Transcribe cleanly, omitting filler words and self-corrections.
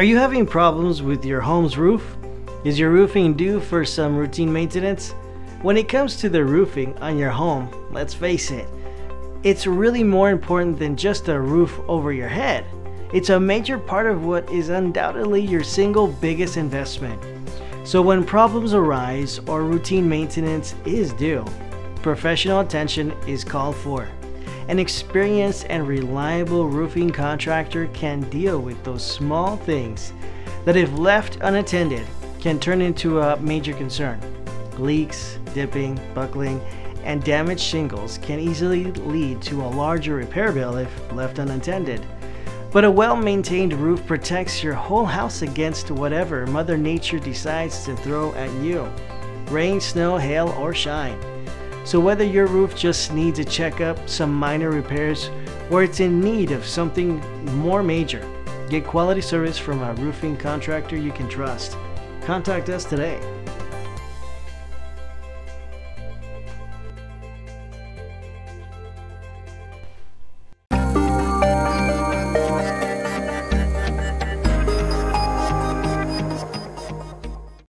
Are you having problems with your home's roof? Is your roofing due for some routine maintenance? When it comes to the roofing on your home, let's face it, it's really more important than just a roof over your head. It's a major part of what is undoubtedly your single biggest investment. So when problems arise or routine maintenance is due, professional attention is called for. An experienced and reliable roofing contractor can deal with those small things that, if left unattended, can turn into a major concern. Leaks, dipping, buckling, and damaged shingles can easily lead to a larger repair bill if left unattended. But a well-maintained roof protects your whole house against whatever Mother Nature decides to throw at you. Rain, snow, hail, or shine. So whether your roof just needs a checkup, some minor repairs, or it's in need of something more major, get quality service from a roofing contractor you can trust. Contact us today.